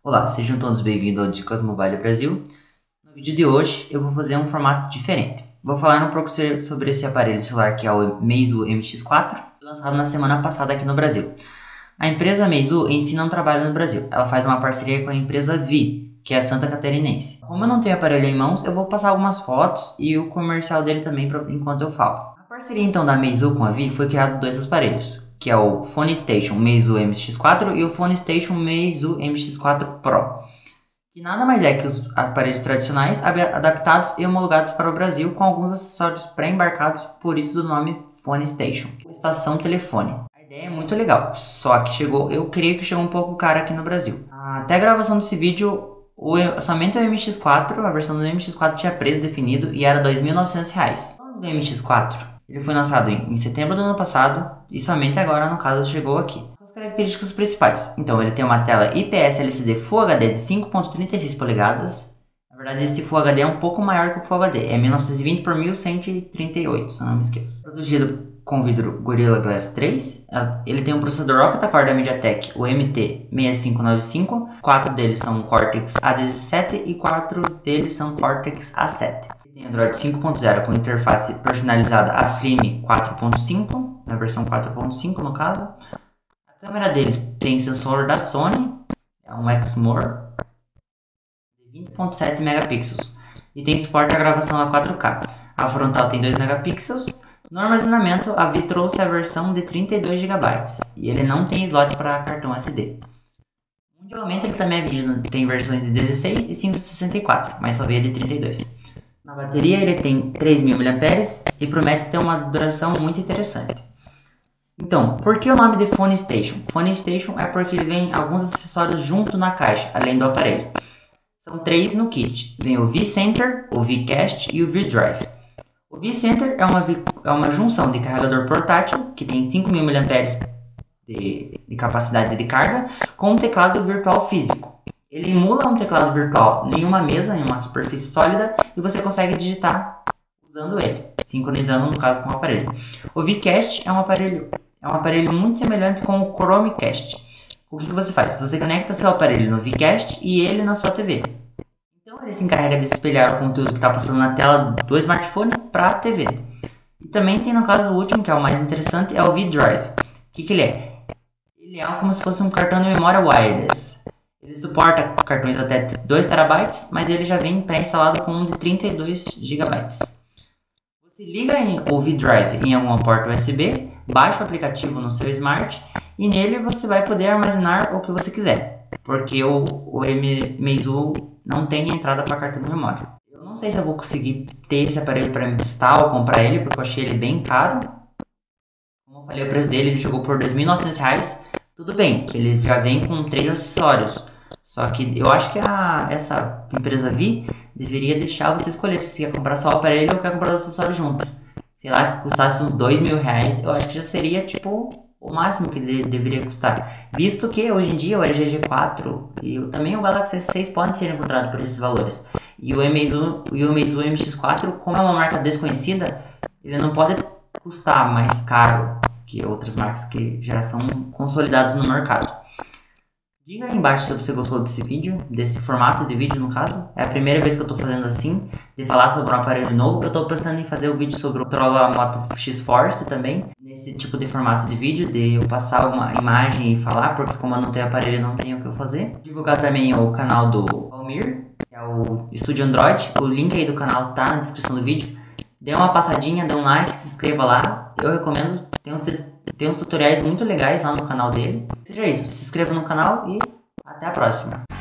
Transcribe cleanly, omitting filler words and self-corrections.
Olá, sejam todos bem-vindos ao Dicas Mobile Brasil. No vídeo de hoje eu vou fazer um formato diferente. Vou falar um pouco sobre esse aparelho celular que é o Meizu MX4, lançado na semana passada aqui no Brasil. A empresa Meizu em si não trabalha no Brasil, ela faz uma parceria com a empresa Vi, que é Santa Catarinense. Como eu não tenho aparelho em mãos, eu vou passar algumas fotos e o comercial dele também enquanto eu falo. A parceria então da Meizu com a Vi foi criado dois aparelhos, que é o Phone Station Meizu MX4 e o Phone Station Meizu MX4 Pro, que nada mais é que os aparelhos tradicionais adaptados e homologados para o Brasil com alguns acessórios pré-embarcados, por isso do nome Phone Station, estação telefone. A ideia é muito legal, só que eu creio que chegou um pouco caro aqui no Brasil. Até a gravação desse vídeo, somente o MX4, a versão do MX4 tinha preço definido e era R$ 2.900. Falando do MX4, ele foi lançado em setembro do ano passado e somente agora, no caso, chegou aqui. As características principais. Então, ele tem uma tela IPS LCD Full HD de 5.36 polegadas. Na verdade, esse Full HD é um pouco maior que o Full HD. É 1920 por 1138, se eu não me esqueço. Produzido com vidro Gorilla Glass 3. Ele tem um processador octa-core da MediaTek, o MT6595. 4 deles são Cortex A17 e 4 deles são Cortex A7. Tem Android 5.0 com interface personalizada AFLIM 4.5, na versão 4.5 no caso. A câmera dele tem sensor da Sony, é um Exmor, de 20.7 megapixels. E tem suporte à gravação a 4K. A frontal tem 2 megapixels. No armazenamento, a Vi trouxe a versão de 32 GB e ele não tem slot para cartão SD. Mundialmente ele também tem versões de 16 e 564, mas só veio de 32. Na bateria ele tem 3.000 mAh e promete ter uma duração muito interessante. Então, por que o nome de Phone Station? Phone Station é porque ele vem alguns acessórios junto na caixa, além do aparelho. São 3 no kit. Vem o V-Center, o V-Cast e o V-Drive. O V-Center é uma junção de carregador portátil, que tem 5.000 mAh de capacidade de carga, com um teclado virtual físico. Ele emula um teclado virtual em uma mesa, em uma superfície sólida, e você consegue digitar usando ele, sincronizando no caso com o aparelho. O Vcast é um aparelho muito semelhante com o Chromecast. O que você faz? Você conecta seu aparelho no Vcast e ele na sua TV. Então ele se encarrega de espelhar o conteúdo que está passando na tela do smartphone para a TV. E também tem no caso o último, que é o mais interessante, é o V-Drive. O que ele é? Ele é como se fosse um cartão de memória wireless. Ele suporta cartões até 2 TB, mas ele já vem pré-instalado com um de 32 GB. Você liga o V-Drive em alguma porta USB, baixa o aplicativo no seu smart e nele você vai poder armazenar o que você quiser, porque o Meizu não tem entrada para cartão de memória. Eu não sei se eu vou conseguir ter esse aparelho para me testar ou comprar ele, porque eu achei ele bem caro. Como eu falei, o preço dele ele chegou por R$ 2.900. Tudo bem, ele já vem com 3 acessórios. Só que eu acho que essa empresa Vi deveria deixar você escolher se você quer comprar só o aparelho ou quer comprar os acessórios juntos. Sei lá, que custasse uns R$ 2.000, eu acho que já seria tipo o máximo que deveria custar. Visto que hoje em dia o LG G4 e também o Galaxy S6 podem ser encontrados por esses valores. E o Meizu MX4, como é uma marca desconhecida, ele não pode custar mais caro que outras marcas que já são consolidadas no mercado. Diga aí embaixo se você gostou desse vídeo, desse formato de vídeo no caso. É a primeira vez que eu tô fazendo assim, de falar sobre um aparelho novo. Eu tô pensando em fazer o vídeo sobre o Motorola Moto X-Force também, nesse tipo de formato de vídeo, de eu passar uma imagem e falar, porque como eu não tenho aparelho, eu não tenho o que eu fazer. Divulgar também o canal do Almir, que é o Estúdio Android. O link aí do canal tá na descrição do vídeo. Dê uma passadinha, dê um like, se inscreva lá. Eu recomendo, tem uns tutoriais muito legais lá no canal dele. Seja isso, se inscreva no canal e até a próxima.